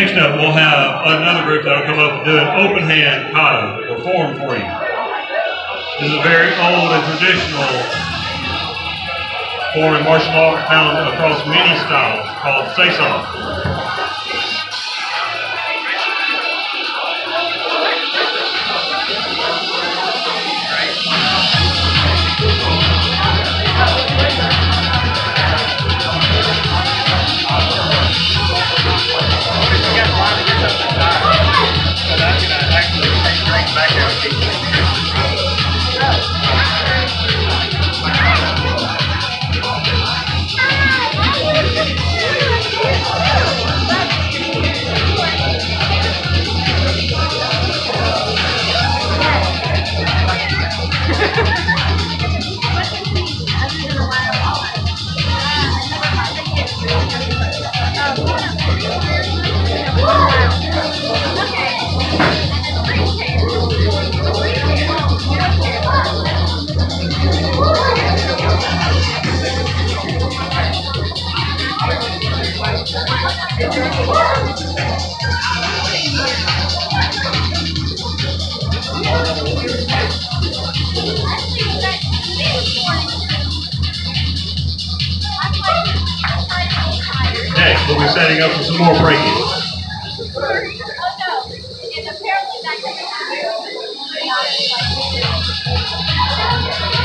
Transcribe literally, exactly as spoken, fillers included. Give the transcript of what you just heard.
Next up, we'll have another group that will come up and do an open hand kata perform for you. This is a very old and traditional form of martial art found across many styles called Seiso. Next, we'll be setting up for some more breaking. Oh, no.